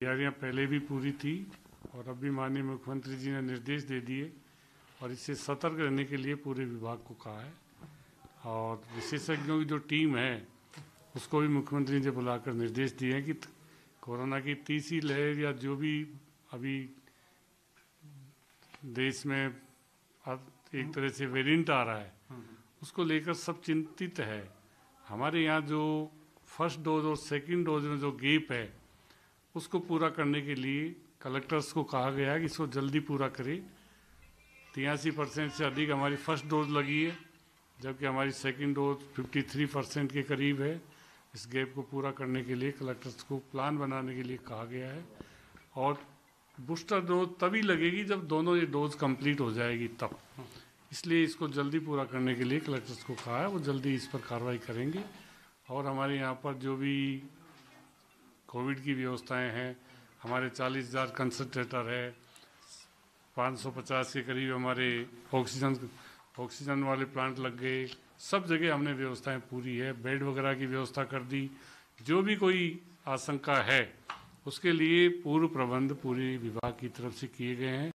तैयारियां पहले भी पूरी थी और अभी माननीय मुख्यमंत्री जी ने निर्देश दे दिए और इससे सतर्क रहने के लिए पूरे विभाग को कहा है। और विशेषज्ञों की जो टीम है उसको भी मुख्यमंत्री जी ने बुलाकर निर्देश दिए हैं कि कोरोना की तीसरी लहर या जो भी अभी देश में एक तरह से वेरिएंट आ रहा है उसको लेकर सब चिंतित है। हमारे यहाँ जो फर्स्ट डोज और सेकंड डोज में जो गैप है उसको पूरा करने के लिए कलेक्टर्स को कहा गया है कि इसको जल्दी पूरा करें। 83% से अधिक हमारी फर्स्ट डोज लगी है जबकि हमारी सेकंड डोज 53% के करीब है। इस गैप को पूरा करने के लिए कलेक्टर्स को प्लान बनाने के लिए कहा गया है और बूस्टर डोज तभी लगेगी जब दोनों ये डोज कंप्लीट हो जाएगी तब। इसलिए इसको जल्दी पूरा करने के लिए कलेक्टर्स को कहा है, वो जल्दी इस पर कार्रवाई करेंगे। और हमारे यहाँ पर जो भी कोविड की व्यवस्थाएं हैं, हमारे 40,000 कंसंट्रेटर है, 550 के करीब हमारे ऑक्सीजन वाले प्लांट लग गए। सब जगह हमने व्यवस्थाएं पूरी है, बेड वगैरह की व्यवस्था कर दी। जो भी कोई आशंका है उसके लिए पूर्व प्रबंध पूरे विभाग की तरफ से किए गए हैं।